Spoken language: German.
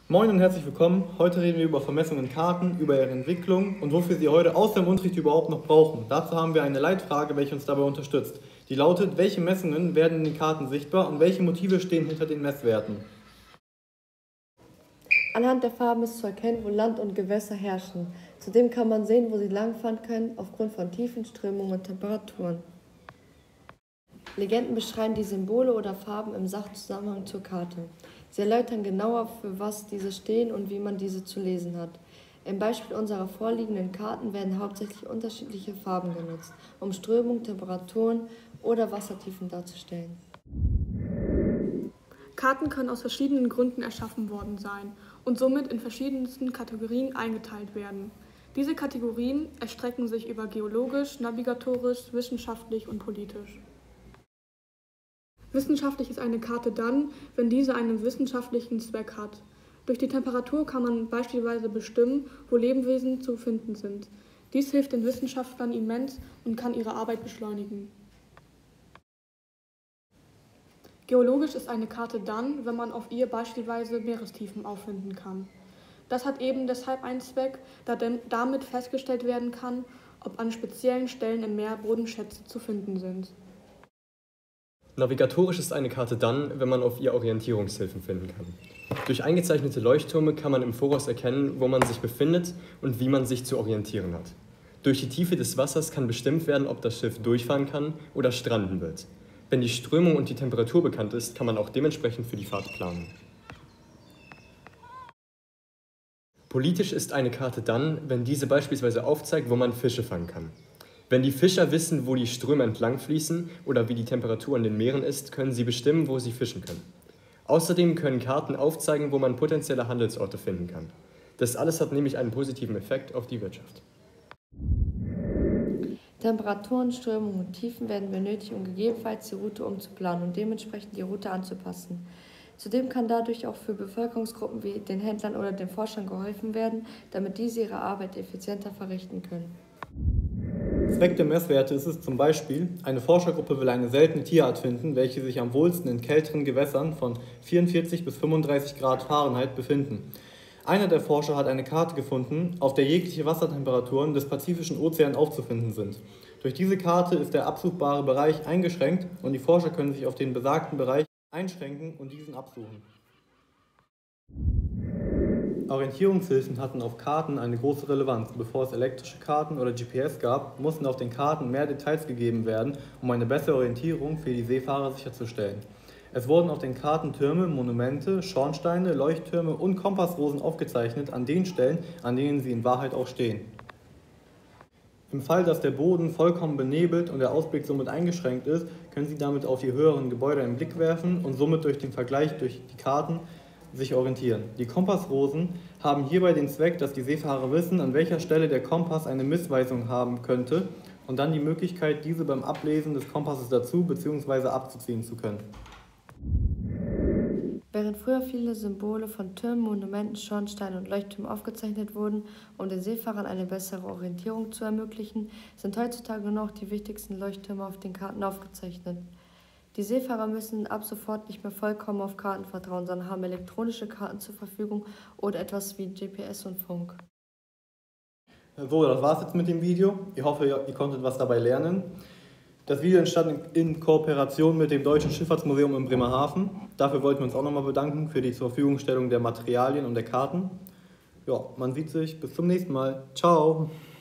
Moin und herzlich willkommen. Heute reden wir über Vermessungen in Karten, über ihre Entwicklung und wofür Sie heute außer im Unterricht überhaupt noch brauchen. Dazu haben wir eine Leitfrage, welche uns dabei unterstützt. Die lautet: Welche Messungen werden in den Karten sichtbar und welche Motive stehen hinter den Messwerten? Anhand der Farben ist zu erkennen, wo Land und Gewässer herrschen. Zudem kann man sehen, wo sie langfahren können, aufgrund von Tiefen, Strömungen und Temperaturen. Legenden beschreiben die Symbole oder Farben im Sachzusammenhang zur Karte. Sie erläutern genauer, für was diese stehen und wie man diese zu lesen hat. Im Beispiel unserer vorliegenden Karten werden hauptsächlich unterschiedliche Farben genutzt, um Strömungen, Temperaturen oder Wassertiefen darzustellen. Karten können aus verschiedenen Gründen erschaffen worden sein und somit in verschiedensten Kategorien eingeteilt werden. Diese Kategorien erstrecken sich über geologisch, navigatorisch, wissenschaftlich und politisch. Wissenschaftlich ist eine Karte dann, wenn diese einen wissenschaftlichen Zweck hat. Durch die Temperatur kann man beispielsweise bestimmen, wo Lebewesen zu finden sind. Dies hilft den Wissenschaftlern immens und kann ihre Arbeit beschleunigen. Geologisch ist eine Karte dann, wenn man auf ihr beispielsweise Meerestiefen auffinden kann. Das hat eben deshalb einen Zweck, da damit festgestellt werden kann, ob an speziellen Stellen im Meer Bodenschätze zu finden sind. Navigatorisch ist eine Karte dann, wenn man auf ihr Orientierungshilfen finden kann. Durch eingezeichnete Leuchttürme kann man im Voraus erkennen, wo man sich befindet und wie man sich zu orientieren hat. Durch die Tiefe des Wassers kann bestimmt werden, ob das Schiff durchfahren kann oder stranden wird. Wenn die Strömung und die Temperatur bekannt ist, kann man auch dementsprechend für die Fahrt planen. Politisch ist eine Karte dann, wenn diese beispielsweise aufzeigt, wo man Fische fangen kann. Wenn die Fischer wissen, wo die Ströme entlang fließen oder wie die Temperatur in den Meeren ist, können sie bestimmen, wo sie fischen können. Außerdem können Karten aufzeigen, wo man potenzielle Handelsorte finden kann. Das alles hat nämlich einen positiven Effekt auf die Wirtschaft. Temperaturen, Strömungen und Tiefen werden benötigt, um gegebenenfalls die Route umzuplanen und dementsprechend die Route anzupassen. Zudem kann dadurch auch für Bevölkerungsgruppen wie den Händlern oder den Forschern geholfen werden, damit diese ihre Arbeit effizienter verrichten können. Zweck der Messwerte ist es zum Beispiel: Eine Forschergruppe will eine seltene Tierart finden, welche sich am wohlsten in kälteren Gewässern von 44 bis 35 Grad Fahrenheit befinden. Einer der Forscher hat eine Karte gefunden, auf der jegliche Wassertemperaturen des Pazifischen Ozeans aufzufinden sind. Durch diese Karte ist der absuchbare Bereich eingeschränkt und die Forscher können sich auf den besagten Bereich einschränken und diesen absuchen. Orientierungshilfen hatten auf Karten eine große Relevanz. Bevor es elektrische Karten oder GPS gab, mussten auf den Karten mehr Details gegeben werden, um eine bessere Orientierung für die Seefahrer sicherzustellen. Es wurden auf den Karten Türme, Monumente, Schornsteine, Leuchttürme und Kompassrosen aufgezeichnet an den Stellen, an denen sie in Wahrheit auch stehen. Im Fall, dass der Boden vollkommen benebelt und der Ausblick somit eingeschränkt ist, können Sie damit auf die höheren Gebäude einen Blick werfen und somit durch den Vergleich durch die Karten sich orientieren. Die Kompassrosen haben hierbei den Zweck, dass die Seefahrer wissen, an welcher Stelle der Kompass eine Missweisung haben könnte und dann die Möglichkeit, diese beim Ablesen des Kompasses dazu bzw. abzuziehen zu können. Während früher viele Symbole von Türmen, Monumenten, Schornsteinen und Leuchttürmen aufgezeichnet wurden, um den Seefahrern eine bessere Orientierung zu ermöglichen, sind heutzutage nur noch die wichtigsten Leuchttürme auf den Karten aufgezeichnet. Die Seefahrer müssen ab sofort nicht mehr vollkommen auf Karten vertrauen, sondern haben elektronische Karten zur Verfügung oder etwas wie GPS und Funk. So, das war's jetzt mit dem Video. Ich hoffe, ihr konntet was dabei lernen. Das Video entstand in Kooperation mit dem Deutschen Schifffahrtsmuseum in Bremerhaven. Dafür wollten wir uns auch nochmal bedanken für die Zurverfügungstellung der Materialien und der Karten. Ja, man sieht sich. Bis zum nächsten Mal. Ciao!